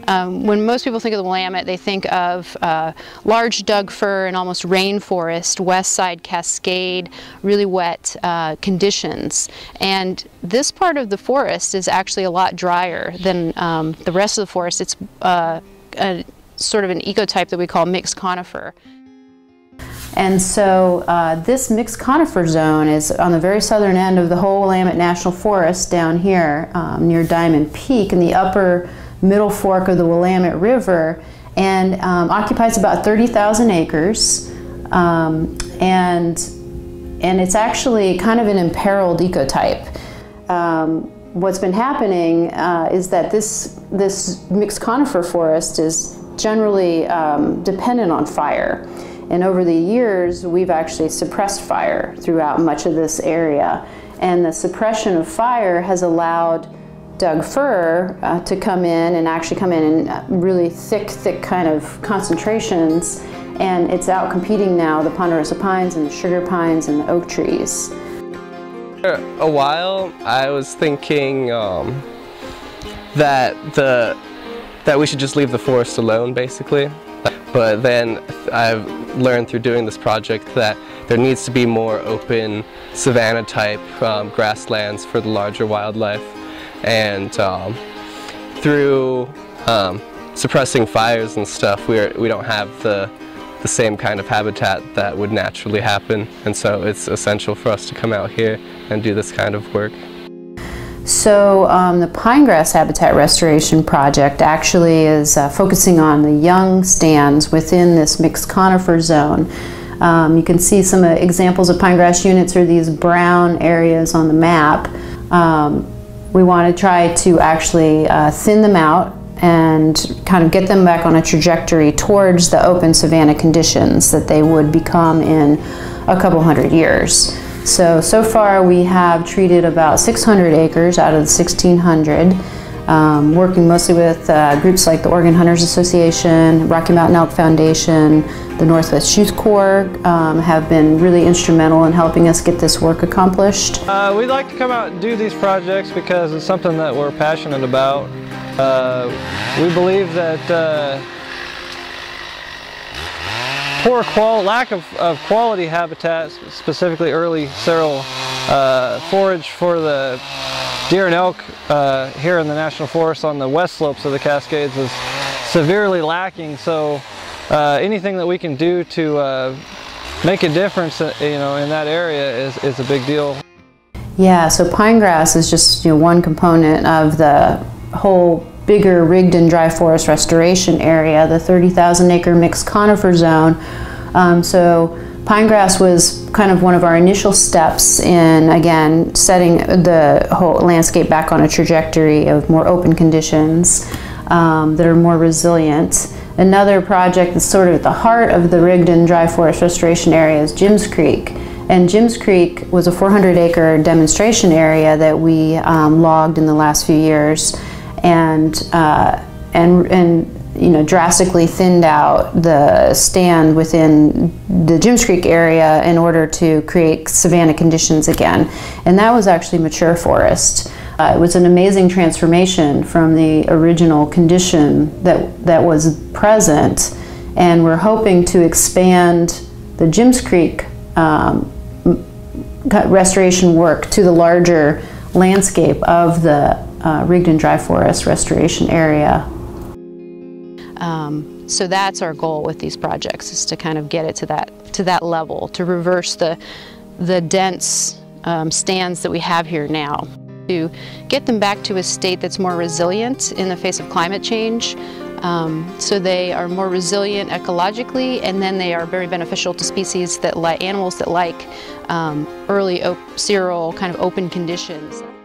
When most people think of the Willamette, they think of large Doug-fir and almost rainforest, west side Cascade, really wet conditions. And this part of the forest is actually a lot drier than the rest of the forest. It's sort of an ecotype that we call mixed conifer. And so this mixed conifer zone is on the very southern end of the whole Willamette National Forest down here near Diamond Peak in the upper middle fork of the Willamette River, and occupies about 30,000 acres. And it's actually kind of an imperiled ecotype. What's been happening is that this mixed conifer forest is generally dependent on fire. And over the years, we've actually suppressed fire throughout much of this area. And the suppression of fire has allowed Doug-fir to come in and actually come in really thick kind of concentrations. And it's out competing now the ponderosa pines and the sugar pines and the oak trees. For a while, I was thinking that we should just leave the forest alone, basically. But then I've learned through doing this project that there needs to be more open savanna type grasslands for the larger wildlife. And through suppressing fires and stuff, we don't have the same kind of habitat that would naturally happen. And so it's essential for us to come out here and do this kind of work. So the pine grass habitat restoration project actually is focusing on the young stands within this mixed conifer zone. You can see some examples of pine grass units are these brown areas on the map. We want to try to actually thin them out and kind of get them back on a trajectory towards the open savanna conditions that they would become in a couple hundred years. So far we have treated about 600 acres out of the 1,600, working mostly with groups like the Oregon Hunters Association, Rocky Mountain Elk Foundation, the Northwest Youth Corps have been really instrumental in helping us get this work accomplished. We'd like to come out and do these projects because it's something that we're passionate about. We believe that lack of quality habitat, specifically early cereal forage for the deer and elk here in the National Forest on the west slopes of the Cascades is severely lacking. So anything that we can do to make a difference, in that area is a big deal. Yeah, so pine grass is just one component of the whole bigger Rigdon dry forest restoration area, the 30,000 acre mixed conifer zone. So pine grass was kind of one of our initial steps in, again, setting the whole landscape back on a trajectory of more open conditions that are more resilient. Another project that's sort of at the heart of the Rigdon dry forest restoration area is Jims Creek. And Jims Creek was a 400 acre demonstration area that we logged in the last few years, and drastically thinned out the stand within the Jims Creek area in order to create savanna conditions again. And that was actually mature forest. It was an amazing transformation from the original condition that was present, and we're hoping to expand the Jims Creek restoration work to the larger landscape of the Rigdon dry forest restoration area. So that's our goal with these projects, is to kind of get it to that level, to reverse the dense stands that we have here now, to get them back to a state that's more resilient in the face of climate change. So they are more resilient ecologically, and then they are very beneficial to species that like animals that like early cereal kind of open conditions.